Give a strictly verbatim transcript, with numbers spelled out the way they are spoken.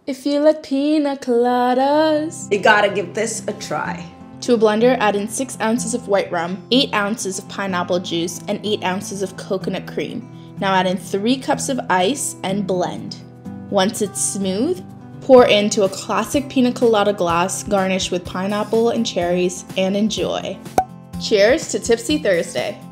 If you like pina coladas, you gotta give this a try. To a blender, add in six ounces of white rum, eight ounces of pineapple juice, and eight ounces of coconut cream. Now add in three cups of ice and blend. Once it's smooth, pour into a classic pina colada glass, garnish with pineapple and cherries, and enjoy. Cheers to Tipsy Thursday.